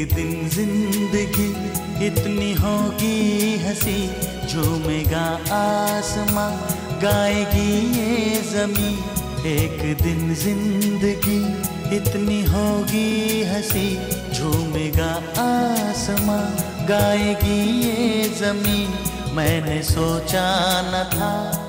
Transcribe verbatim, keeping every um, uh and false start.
दिन जिंदगी इतनी होगी हंसी, झूमेगा आसमां, गाएगी ये ज़मीं। एक दिन जिंदगी इतनी होगी हंसी, झूमेगा आसमां, गाएगी ये ज़मीं। मैंने सोचा न था